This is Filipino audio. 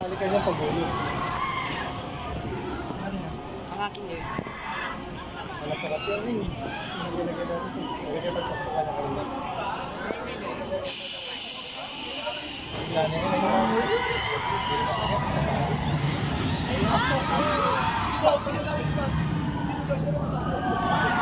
Halika niya pagulo. Ang aking eh. Wala sarap yan eh. Nagilagay natin. Nagilagay pagkakala ka rin. Yan eh. Hindi masakit. Ayun.